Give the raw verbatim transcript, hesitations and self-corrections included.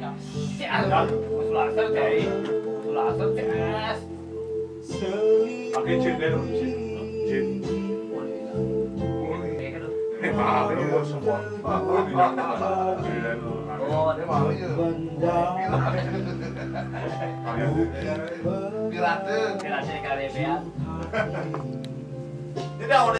Sulasa chạy, sulasa chạy. Pakai jin deh dong, jin, jin. Mahal itu semua. Oh, dia mau ya. Pirate. Pirate kali ya. Tidak